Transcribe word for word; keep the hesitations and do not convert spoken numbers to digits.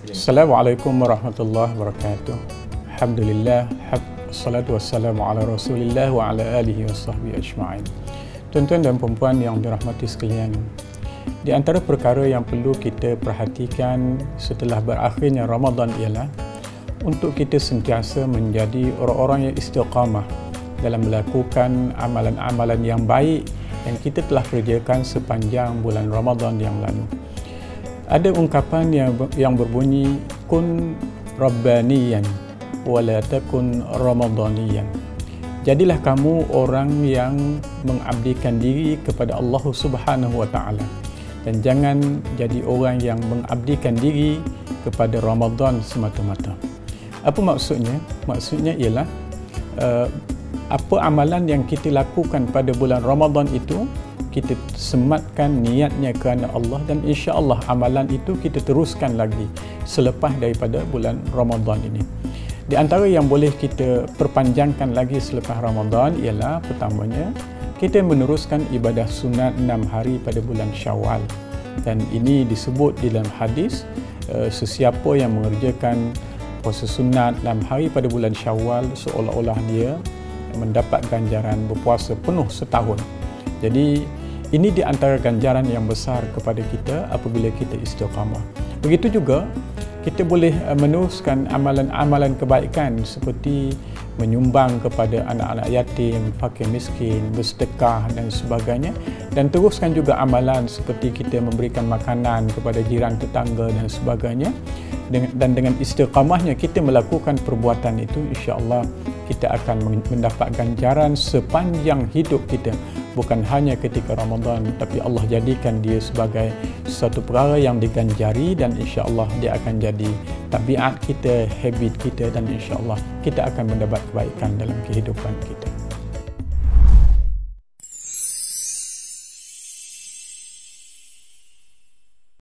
Assalamualaikum warahmatullahi wabarakatuh. Alhamdulillah, salatu wassalamu ala Rasulillah wa ala alihi wa sahbihi ajma'in. Tuan-tuan dan puan-puan yang dirahmati sekalian, di antara perkara yang perlu kita perhatikan setelah berakhirnya Ramadan ialah untuk kita sentiasa menjadi orang-orang yang istiqamah dalam melakukan amalan-amalan yang baik yang kita telah kerjakan sepanjang bulan Ramadan yang lalu. Ada ungkapan yang yang berbunyi kun rabbaniyan wala takun ramadaniyan. Jadilah kamu orang yang mengabdikan diri kepada Allah Subhanahu wa taala dan jangan jadi orang yang mengabdikan diri kepada Ramadan semata-mata. Apa maksudnya? Maksudnya ialah uh, apa amalan yang kita lakukan pada bulan Ramadan itu kita sematkan niatnya kerana Allah dan insya-Allah amalan itu kita teruskan lagi selepas daripada bulan Ramadan ini. Di antara yang boleh kita perpanjangkan lagi selepas Ramadan ialah pertamanya kita meneruskan ibadah sunat enam hari pada bulan Syawal. Dan ini disebut di dalam hadis sesiapa yang mengerjakan puasa sunat enam hari pada bulan Syawal seolah-olah dia mendapat ganjaran berpuasa penuh setahun. Jadi ini di antara ganjaran yang besar kepada kita apabila kita istiqamah. Begitu juga kita boleh meneruskan amalan-amalan kebaikan seperti menyumbang kepada anak-anak yatim, fakir miskin, bersedekah dan sebagainya, dan teruskan juga amalan seperti kita memberikan makanan kepada jiran tetangga dan sebagainya. Dan dengan istiqamahnya kita melakukan perbuatan itu, insya-Allah kita akan mendapat ganjaran sepanjang hidup kita, bukan hanya ketika Ramadan, tapi Allah jadikan dia sebagai satu perkara yang diganjari dan insya-Allah dia akan jadi tabiat kita, habit kita, dan insya-Allah kita akan mendapat kebaikan dalam kehidupan kita.